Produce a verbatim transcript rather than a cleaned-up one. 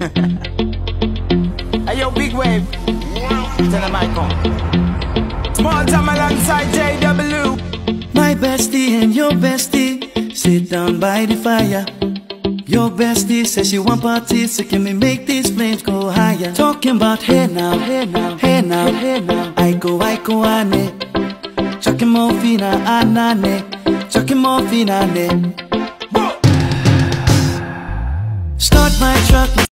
Hey yo, big wave. Tell them I come. Small time alongside J W. My bestie and your bestie sit down by the fire. Your bestie says she want parties, so can we make these flames go higher? Talking about hey now, hey now, hey now, hey now. I go, I go, ane. Chucking more fina, anane. Chucking more fina, ne. Start my truck.